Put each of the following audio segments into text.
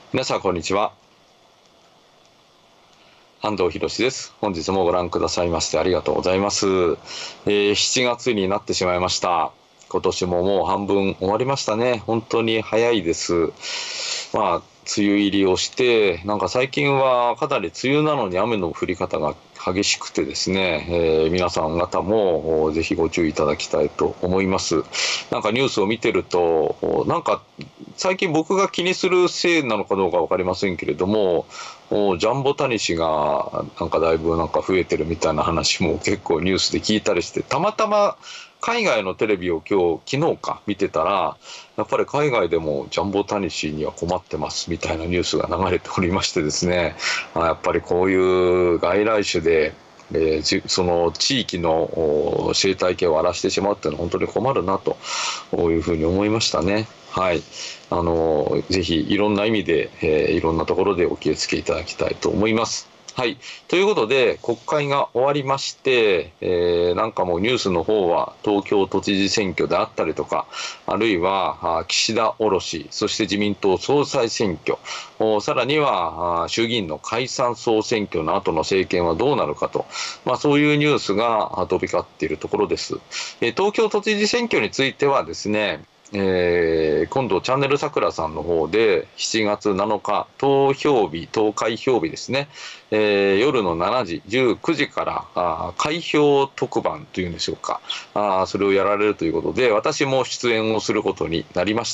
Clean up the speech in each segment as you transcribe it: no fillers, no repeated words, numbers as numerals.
皆さん、こんにちは。安藤博です。本日もご覧くださいましてありがとうございます。7月になってしまいました。今年ももう半分終わりましたね。本当に早いです。梅雨入りをして、なんか最近はかなり梅雨なのに雨の降り方が激しくてですね、皆さん方もぜひご注意いただきたいと思います。なんかニュースを見てると、なんか最近僕が気にするせいなのかどうか分かりませんけれども、ジャンボタニシがなんかだいぶなんか増えてるみたいな話も結構ニュースで聞いたりして、たまたま海外のテレビを昨日か見てたら、やっぱり海外でもジャンボタニシには困ってますみたいなニュースが流れておりましてですね、やっぱりこういう外来種でその地域の生態系を荒らしてしまうっていうのは本当に困るなというふうに思いましたね。はい。ぜひいろんな意味で、いろんなところでお気をつけいただきたいと思います。はい。ということで、国会が終わりまして、なんかもうニュースの方は東京都知事選挙であったりとか、あるいは岸田降ろし、そして自民党総裁選挙、さらには衆議院の解散総選挙の後の政権はどうなるかと、そういうニュースが飛び交っているところです。東京都知事選挙についてはですね、今度チャンネル桜さんの方で7月7日投開票日ですね、夜の7時19時から開票特番というんでしょうか、それをやられるということで私も出演をすることになりました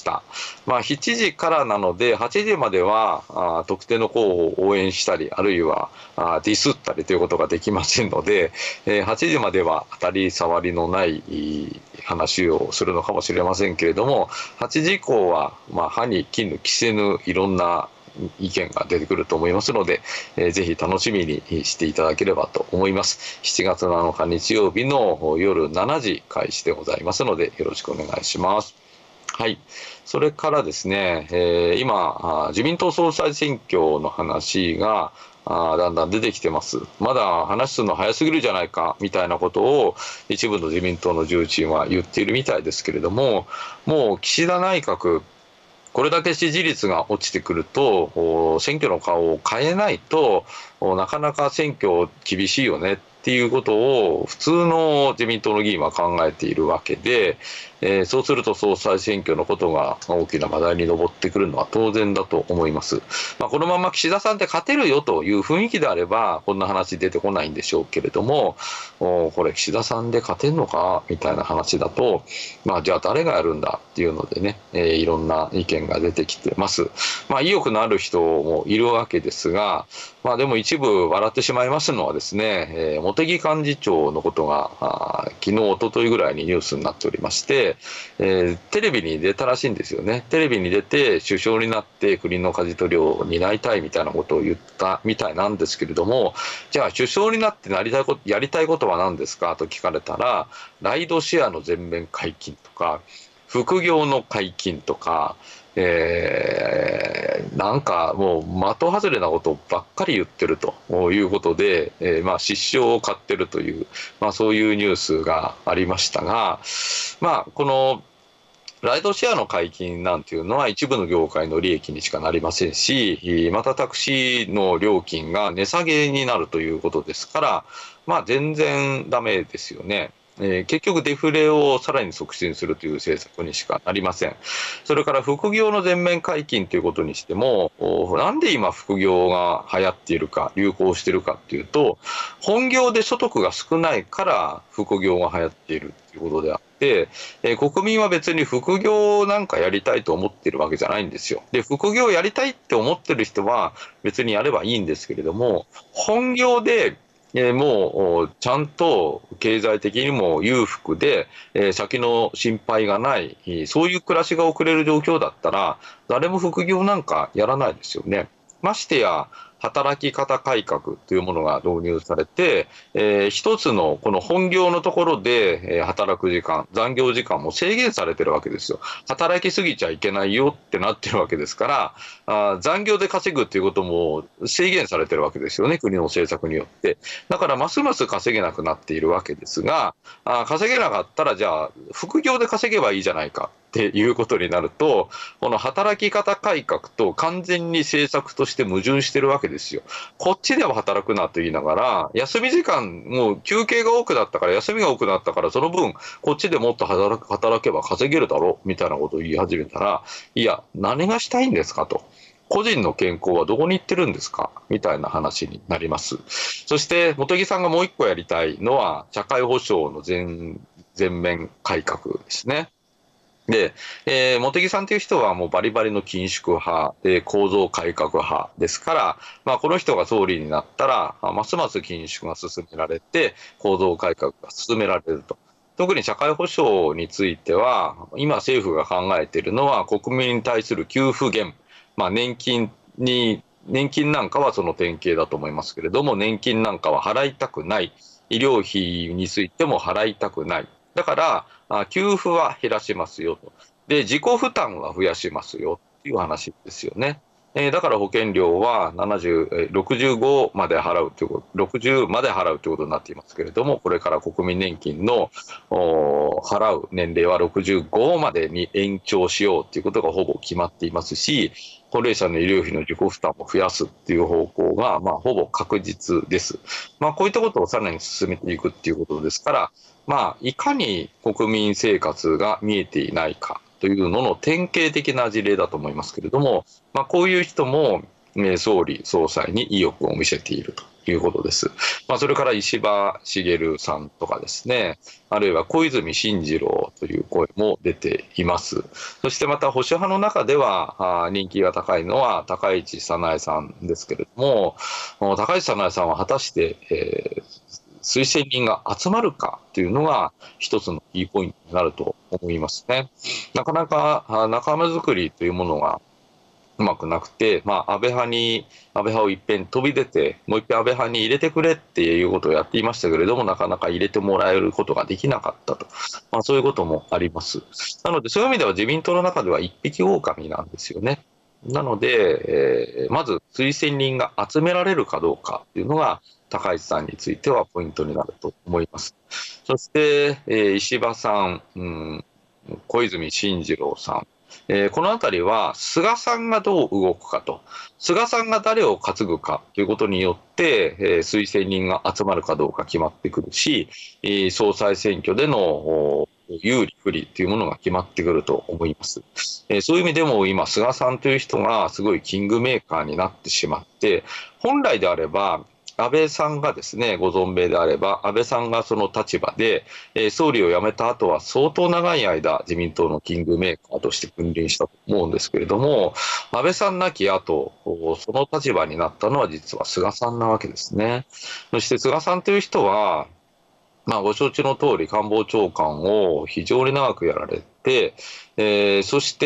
。7時からなので8時までは特定の候補を応援したりあるいはディスったりということができませんので、8時までは当たり障りのない話をするのかもしれませんけれども、8時以降は歯に衣着せぬいろんな意見が出てくると思いますので、ぜひ楽しみにしていただければと思います。7月7日日曜日の夜7時開始でございますのでよろしくお願いします。はい。それからですね、今、自民党総裁選挙の話が、だんだん出てきてます。まだ話すの早すぎるじゃないか、みたいなことを一部の自民党の重鎮は言っているみたいですけれども、もう岸田内閣、これだけ支持率が落ちてくると、選挙の顔を変えないと、なかなか選挙厳しいよねっていうことを普通の自民党の議員は考えているわけで、そうすると総裁選挙のことが大きな話題に上ってくるのは当然だと思います。このまま岸田さんで勝てるよという雰囲気であれば、こんな話出てこないんでしょうけれども、これ岸田さんで勝てんのかみたいな話だと、じゃあ誰がやるんだっていうのでね、いろんな意見が出てきてます。意欲のある人もいるわけですが、でも一部笑ってしまいますのはですね、茂木幹事長のことが昨日、一昨日ぐらいにニュースになっておりまして、テレビに出たらしいんですよね。テレビに出て首相になって国の舵取りを担いたいみたいなことを言ったみたいなんですけれども、じゃあ首相になってやりたいことは何ですかと聞かれたら、ライドシェアの全面解禁とか、副業の解禁とか、なんかもう的外れなことばっかり言ってるということで、失笑を買ってるという、そういうニュースがありましたが、このライドシェアの解禁なんていうのは一部の業界の利益にしかなりませんし、またタクシーの料金が値下げになるということですから、全然ダメですよね。結局デフレをさらに促進するという政策にしかなりません。それから副業の全面解禁ということにしても、なんで今副業が流行っているか、流行しているかっていうと、本業で所得が少ないから副業が流行っているということであって、国民は別に副業なんかやりたいと思っているわけじゃないんですよ。で、副業やりたいって思ってる人は別にやればいいんですけれども、本業でもうちゃんと経済的にも裕福で、先の心配がない、そういう暮らしが送れる状況だったら、誰も副業なんかやらないですよね。ましてや、 働き方改革というものが導入されて、一つのこの本業のところで、働く時間、残業時間も制限されてるわけですよ。働きすぎちゃいけないよってなってるわけですから、残業で稼ぐっていうことも制限されてるわけですよね、国の政策によって。だからますます稼げなくなっているわけですが、稼げなかったらじゃあ副業で稼げばいいじゃないかっていうことになると、この働き方改革と完全に政策として矛盾してるわけですよ。こっちでは働くなと言いながら、休み時間、もう休憩が多くなったから、休みが多くなったから、その分、こっちでもっと働けば稼げるだろうみたいなことを言い始めたら、いや、何がしたいんですかと。個人の健康はどこに行ってるんですかみたいな話になります。そして、茂木さんがもう一個やりたいのは、社会保障の全面改革ですね。で、茂木さんという人はもうバリバリの緊縮派で構造改革派ですから、まあ、この人が総理になったら、ますます緊縮が進められて、構造改革が進められると。特に社会保障については、今政府が考えているのは国民に対する給付減、まあ、年金なんかはその典型だと思いますけれども、年金なんかは払いたくない。医療費についても払いたくない。だから、給付は減らしますよと。で、自己負担は増やしますよっていう話ですよね。だから保険料は70、65まで払うということ、60まで払うということになっていますけれども、これから国民年金の払う年齢は65までに延長しようということがほぼ決まっていますし、高齢者の医療費の自己負担を増やすっていう方向が、まあ、ほぼ確実です。まあ、こういったことをさらに進めていくっていうことですから、まあ、いかに国民生活が見えていないかというのの典型的な事例だと思いますけれども、まあ、こういう人も、総理総裁に意欲を見せているということです。まあ、それから石破茂さんとかですね、あるいは小泉進次郎という声も出ています。そしてまた保守派の中では人気が高いのは高市早苗さんですけれども、高市早苗さんは果たして、推薦人が集まるかというのが一つのキーポイントになると思いますね。なかなか仲間作りというものがうまくなくて、まあ、安倍派を一遍飛び出て、もう一遍安倍派に入れてくれっていうことをやっていましたけれども、なかなか入れてもらえることができなかったと。まあ、そういうこともあります。なので、そういう意味では自民党の中では一匹狼なんですよね。なので、まず推薦人が集められるかどうかっていうのが、高市さんについてはポイントになると思います。そして、石破さん、小泉進次郎さん、このあたりは菅さんがどう動くかと、菅さんが誰を担ぐかということによって、推薦人が集まるかどうか決まってくるし、総裁選挙での有利不利というものが決まってくると思います。そういう意味でも今、菅さんという人がすごいキングメーカーになってしまって、本来であれば、安倍さんがですね、ご存命であれば、安倍さんがその立場で、総理を辞めた後は相当長い間、自民党のキングメーカーとして君臨したと思うんですけれども、安倍さん亡き後、その立場になったのは実は菅さんなわけですね。そして菅さんという人は、まあ、ご承知の通り官房長官を非常に長くやられて、そして、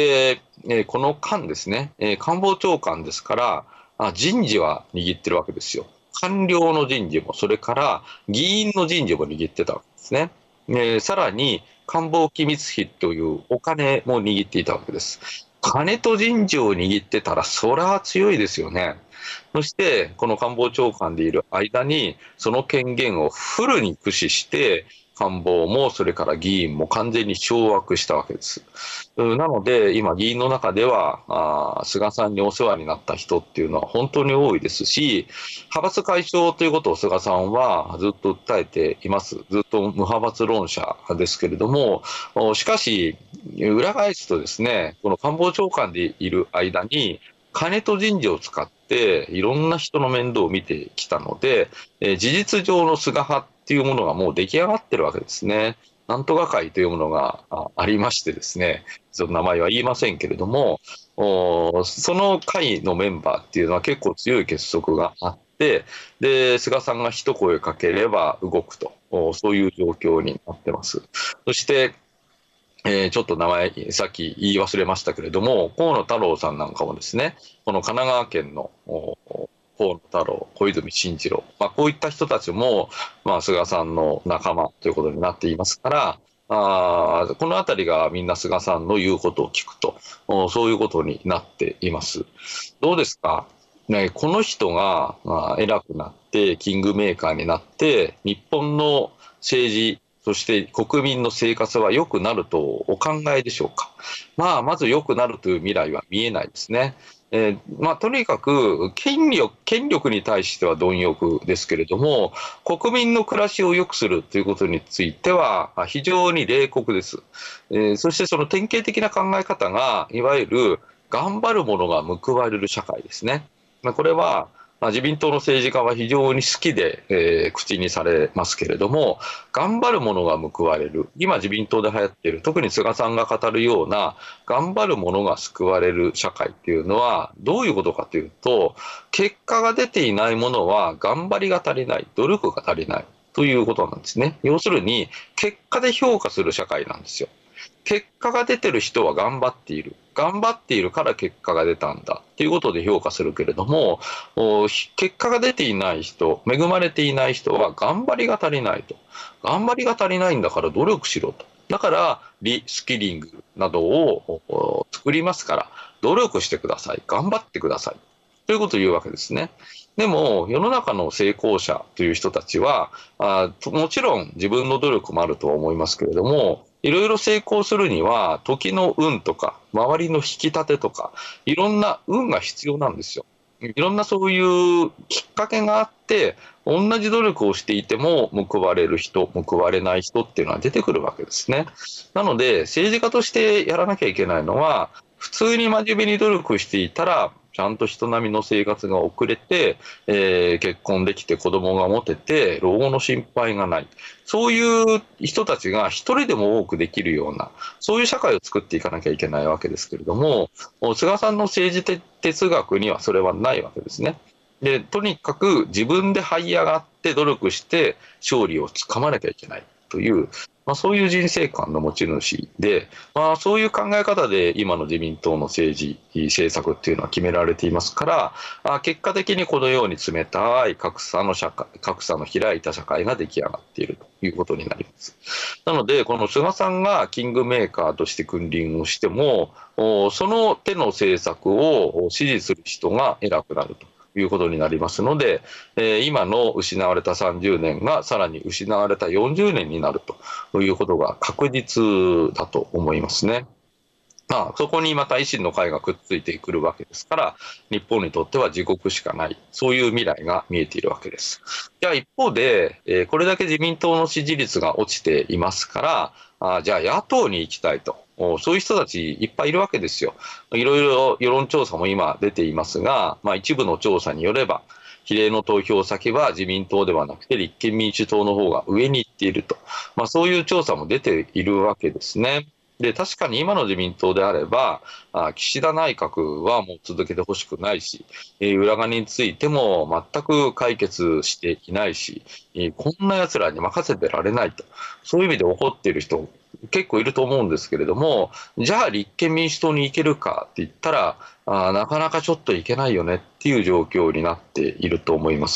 この間ですね、官房長官ですから、人事は握ってるわけですよ。官僚の人事も、それから議員の人事も握ってたわけですね。さらに、官房機密費というお金も握っていたわけです。金と人事を握ってたら、そりゃ強いですよね。そして、この官房長官でいる間に、その権限をフルに駆使して、官房もそれから議員も完全に掌握したわけです。なので、今、議員の中では、菅さんにお世話になった人っていうのは本当に多いですし、派閥解消ということを菅さんはずっと訴えています。ずっと無派閥論者ですけれども、しかし、裏返すとですね、この官房長官でいる間に、金と人事を使っていろんな人の面倒を見てきたので、事実上の菅派っていうものがもう出来上がってるわけですね。なんとか会というものがありましてですね、その名前は言いませんけれども、その会のメンバーっていうのは結構強い結束があって、で、菅さんが一声かければ動くと、そういう状況になってます。そして、ちょっと名前、さっき言い忘れましたけれども、河野太郎さんなんかもですね、この神奈川県の河野太郎、小泉進次郎、こういった人たちも、菅さんの仲間ということになっていますから、このあたりがみんな菅さんの言うことを聞くと、そういうことになっています。どうですかね、この人が、偉くなって、キングメーカーになって、日本の政治、そして国民の生活は良くなるとお考えでしょうか。まず良くなるという未来は見えないですね。とにかく権力に対しては貪欲ですけれども、国民の暮らしを良くするということについては非常に冷酷です。そしてその典型的な考え方が、いわゆる頑張る者が報われる社会ですね。これは自民党の政治家は非常に好きで、口にされますけれども、頑張る者が報われる、今、自民党で流行っている、特に菅さんが語るような、頑張る者が救われる社会っていうのは、どういうことかというと、結果が出ていない者は、頑張りが足りない、努力が足りないということなんですね。要するに、結果で評価する社会なんですよ。結果が出てる人は頑張っている。頑張っているから結果が出たんだということで評価するけれども、結果が出ていない人、恵まれていない人は頑張りが足りないと。頑張りが足りないんだから努力しろと。だから、リスキリングなどを作りますから、努力してください。頑張ってください。ということを言うわけですね。でも、世の中の成功者という人たちは、もちろん自分の努力もあるとは思いますけれども、いろいろ成功するには、時の運とか、周りの引き立てとか、いろんな運が必要なんですよ。いろんなそういうきっかけがあって、同じ努力をしていても報われる人、報われない人っていうのは出てくるわけですね。なので、政治家としてやらなきゃいけないのは、普通に真面目に努力していたら、ちゃんと人並みの生活が送れて、結婚できて子供が持てて、老後の心配がない。そういう人たちが一人でも多くできるような、そういう社会を作っていかなきゃいけないわけですけれども、菅さんの政治哲学にはそれはないわけですね。で、とにかく自分で這い上がって努力して勝利をつかまなきゃいけないという、そういう人生観の持ち主で、そういう考え方で今の自民党の政治、政策っていうのは決められていますから、結果的にこのように冷たい格差の開いた社会が出来上がっているということになります。なので、この菅さんがキングメーカーとして君臨をしても、その手の政策を支持する人が偉くなるということになりますので、今の失われた30年がさらに失われた40年になるということが確実だと思いますね。そこにまた維新の会がくっついてくるわけですから、日本にとっては地獄しかない、そういう未来が見えているわけです。じゃあ一方で、これだけ自民党の支持率が落ちていますから、じゃあ野党に行きたいと。そういう人たちいっぱいいるわけですよ。いろいろ世論調査も今出ていますが、一部の調査によれば、比例の投票先は自民党ではなくて立憲民主党の方が上に行っていると。そういう調査も出ているわけですね。で、確かに今の自民党であれば、岸田内閣はもう続けてほしくないし、裏金についても全く解決していないし、こんな奴らに任せてられないと。そういう意味で怒っている人結構いると思うんですけれども、じゃあ立憲民主党に行けるかって言ったら、なかなかちょっといけないよねっていう状況になっていると思います。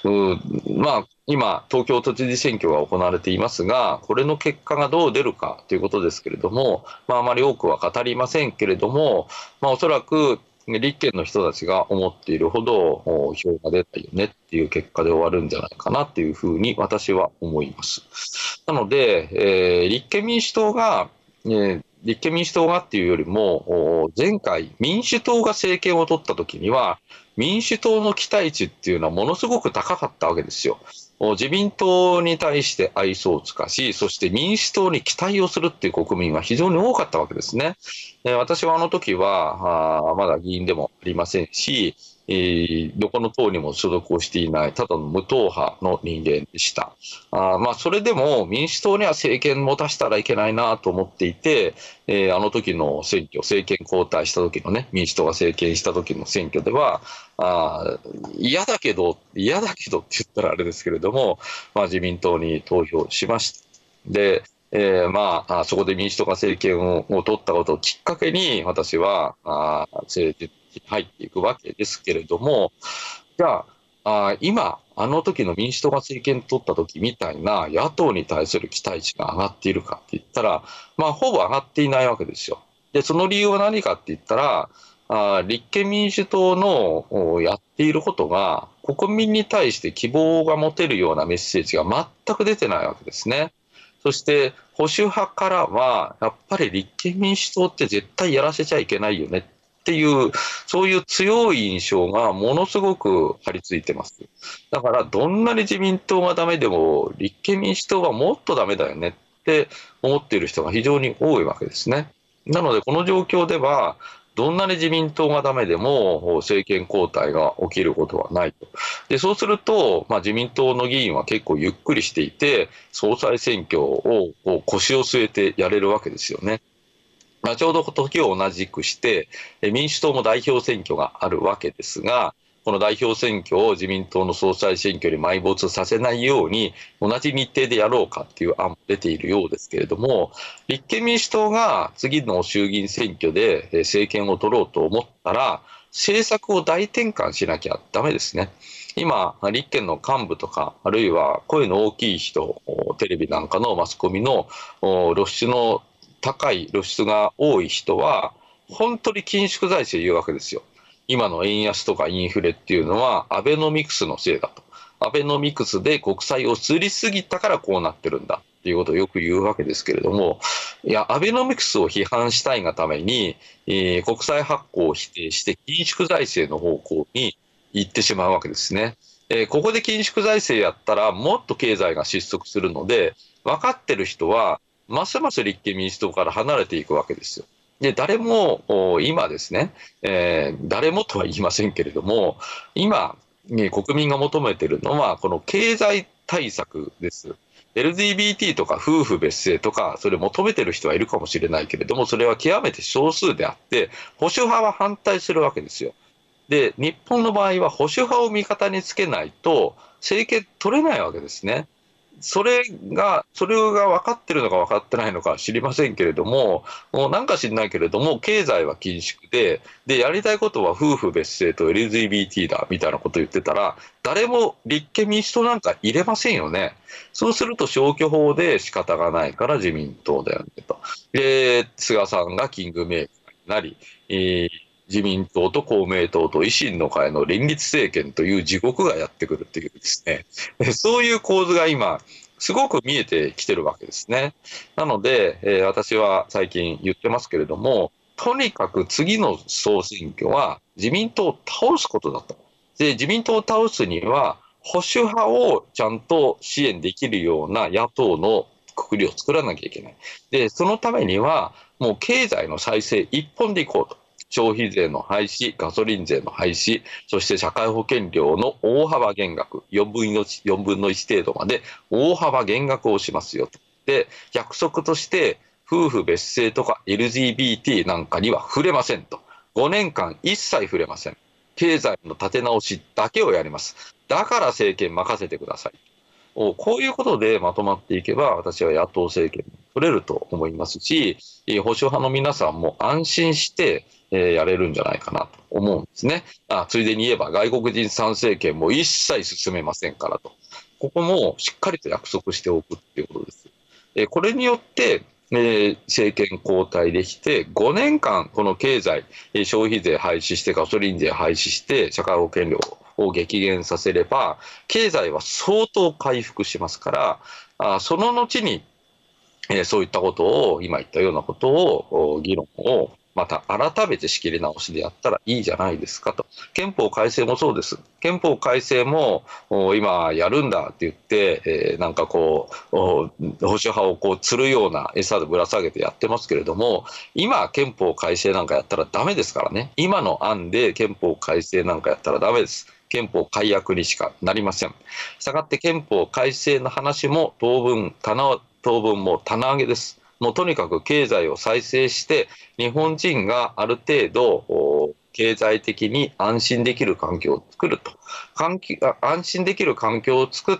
今、東京都知事選挙が行われていますが、これの結果がどう出るかということですけれども、あまり多くは語りませんけれども、おそらく立憲の人たちが思っているほど票が出たよねっていう結果で終わるんじゃないかなっていうふうに私は思います。なので、立憲民主党がっていうよりも、前回民主党が政権を取った時には、民主党の期待値っていうのはものすごく高かったわけですよ。自民党に対して愛想を尽かし、そして民主党に期待をするっていう国民は非常に多かったわけですね。私はあの時はまだ議員でもありませんし、どこの党にも所属をしていない、ただの無党派の人間でした。それでも民主党には政権持たせたらいけないなと思っていて、あの時の選挙、政権交代した時のね、民主党が政権した時の選挙では、嫌だけどって言ったらあれですけれども、自民党に投票しました。で、そこで民主党が政権を取ったことをきっかけに、私は政治に入っていくわけですけれども、 じゃあ、今、あの時の民主党が政権取った時みたいな野党に対する期待値が上がっているかって言ったら、まあ、ほぼ上がっていないわけですよ。で、その理由は何かって言ったら、立憲民主党のやっていることが、国民に対して希望が持てるようなメッセージが全く出てないわけですね。そして、保守派からは、やっぱり立憲民主党って絶対やらせちゃいけないよねっていう、そういう強い印象がものすごく張り付いてます。だから、どんなに自民党がダメでも、立憲民主党はもっとダメだよねって思っている人が非常に多いわけですね。なので、この状況では、どんなに自民党がダメでも政権交代が起きることはないと。で、そうすると、自民党の議員は結構ゆっくりしていて、総裁選挙を腰を据えてやれるわけですよね。ちょうど時を同じくして、民主党も代表選挙があるわけですが、この代表選挙を自民党の総裁選挙に埋没させないように、同じ日程でやろうかっていう案も出ているようですけれども、立憲民主党が次の衆議院選挙で政権を取ろうと思ったら、政策を大転換しなきゃダメですね。今、立憲の幹部とか、あるいは声の大きい人、テレビなんかのマスコミの露出の高い露出が多い人は、本当に緊縮財政言うわけですよ。今の円安とかインフレっていうのは、アベノミクスのせいだと。アベノミクスで国債を釣りすぎたからこうなってるんだっていうことをよく言うわけですけれども、いや、アベノミクスを批判したいがために、国債発行を否定して緊縮財政の方向に行ってしまうわけですね。ここで緊縮財政やったらもっと経済が失速するので、分かってる人はますます立憲民主党から離れていくわけですよ。で、誰も今ですね、誰もとは言いませんけれども、今、国民が求めているのは、この経済対策です。LGBT とか夫婦別姓とか、それを求めている人はいるかもしれないけれども、それは極めて少数であって、保守派は反対するわけですよ。で、日本の場合は保守派を味方につけないと、政権取れないわけですね。それが分かってるのか分かってないのか知りませんけれども、もうなんか知んないけれども、経済は緊縮で、やりたいことは夫婦別姓と LGBT だみたいなこと言ってたら、誰も立憲民主党なんか入れませんよね。そうすると消去法で仕方がないから自民党だよねと。で、菅さんがキングメーカーになり、自民党と公明党と維新の会の連立政権という地獄がやってくるっていうですね、そういう構図が今、すごく見えてきてるわけですね。なので、私は最近言ってますけれども、とにかく次の総選挙は自民党を倒すことだと。で、自民党を倒すには、保守派をちゃんと支援できるような野党のくくりを作らなきゃいけない。で、そのためには、もう経済の再生一本でいこうと。消費税の廃止、ガソリン税の廃止、そして社会保険料の大幅減額、4分の1程度まで大幅減額をしますよと。で、約束として、夫婦別姓とか LGBT なんかには触れませんと。5年間一切触れません。経済の立て直しだけをやります。だから政権任せてください。こういうことでまとまっていけば、私は野党政権も取れると思いますし、保守派の皆さんも安心して、やれるんじゃないかなと思うんですね。ついでに言えば、外国人参政権も一切進めませんからと。ここもしっかりと約束しておくっていうことです。これによって、政権交代できて、5年間、この経済、消費税廃止して、ガソリン税廃止して、社会保険料を激減させれば、経済は相当回復しますから、その後に、そういったことを、今言ったようなことを、議論を、また改めて仕切り直しでやったらいいじゃないですかと。憲法改正もそうです。憲法改正も今やるんだって言って、なんかこう、保守派をこう釣るような餌でぶら下げてやってますけれども、今憲法改正なんかやったらダメですからね。今の案で憲法改正なんかやったらダメです。憲法改悪にしかなりません。したがって憲法改正の話も当分も棚上げです。もうとにかく経済を再生して、日本人がある程度、経済的に安心できる環境を作ると。安心できる環境を作って、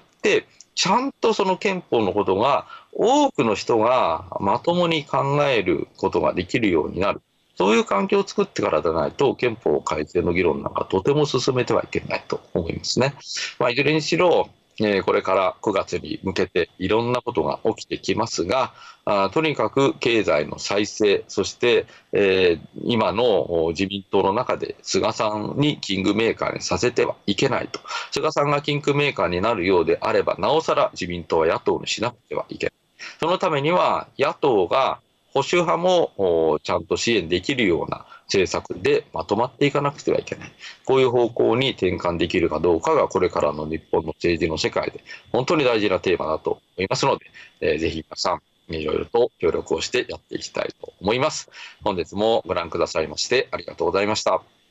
ちゃんとその憲法のことが多くの人がまともに考えることができるようになる。 そういう環境を作ってからでないと、憲法改正の議論なんかとても進めてはいけないと思いますね。いずれにしろ、これから9月に向けていろんなことが起きてきますが、とにかく経済の再生、そして、今の自民党の中で菅さんにキングメーカーにさせてはいけないと。菅さんがキングメーカーになるようであれば、なおさら自民党は野党にしなくてはいけない。そのためには野党が保守派もちゃんと支援できるような政策でまとまっていかなくてはいけない。こういう方向に転換できるかどうかがこれからの日本の政治の世界で本当に大事なテーマだと思いますので、ぜひ皆さんいろいろと協力をしてやっていきたいと思います。本日もご覧くださいましてありがとうございました。